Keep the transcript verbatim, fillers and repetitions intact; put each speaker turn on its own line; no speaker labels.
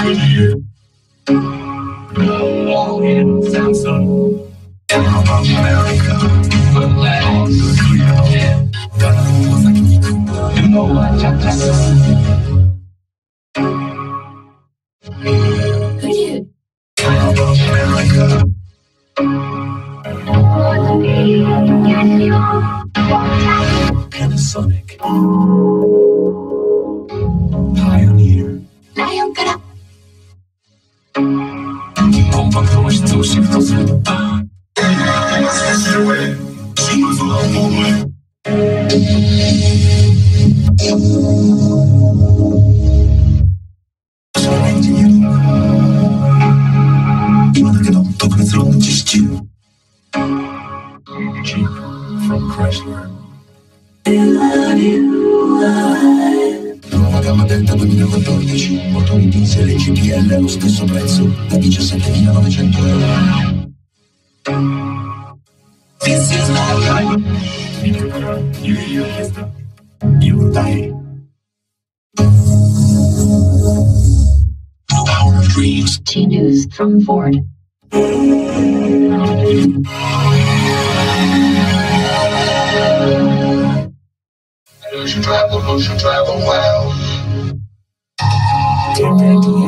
All in Samsung. America. But let's yeah. You know what, Jack? Who did? America. Panasonic. Pioneer. 라이언 끄라. 본방송을 시도 시부터 쓰다. Jeep from Chrysler. Nuova gamma Delta duemilaquattordici, motori diesel e G P L allo stesso prezzo, da diciassettemilanovecento euro. This is my life. Mikropara, Yurio Fiesta, Hyundai. The power of dreams. T-News from Ford. Ocean travel, ocean travel, wow.